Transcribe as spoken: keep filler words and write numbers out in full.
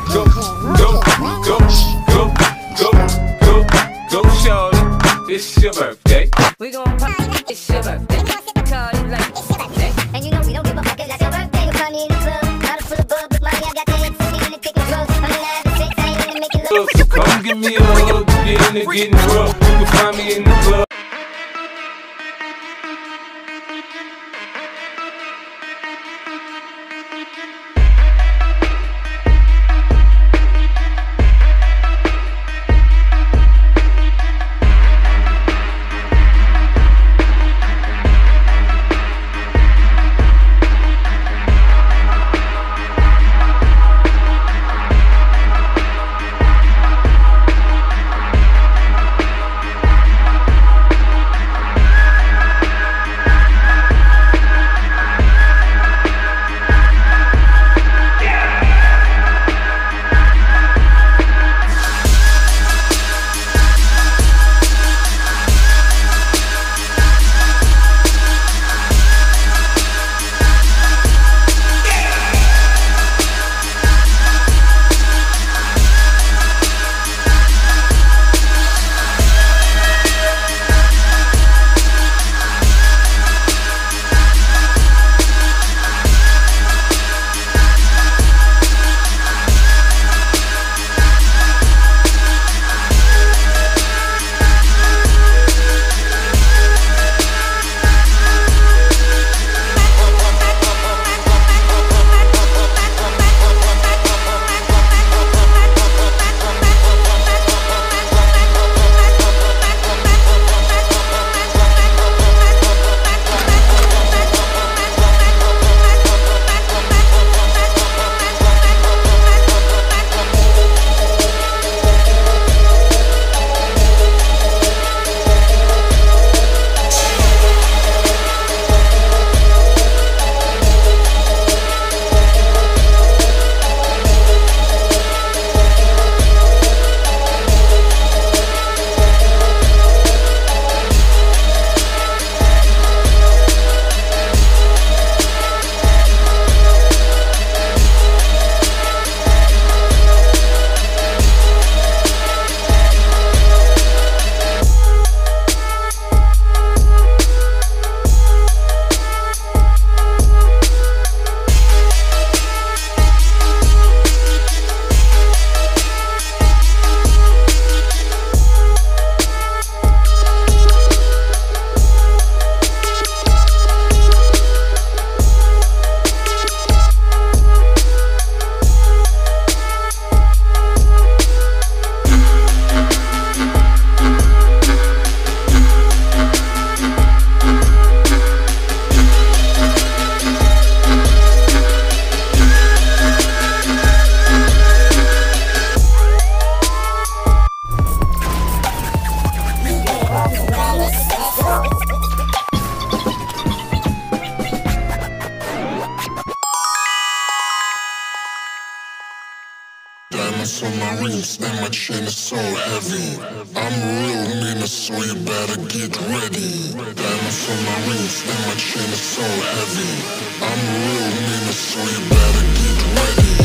go, go, go, go, go, go, go, shorty. It's your birthday. We gon' party, it's your birthday. Call it like it's your birthday. And you know we don't give a fuck, it's your birthday. You find me in the club, bottle full of bub, with money I got ten, even if taking drugs. I'm in having sex, I ain't into making love. So come give me a hug, get into getting rough. You can find me in the club. Diamonds on my wrist, and my chain is so heavy. I'm a real mean, so you better get ready. Diamonds on my wrist, and my chain is so heavy. I'm a real mean, so you better get ready.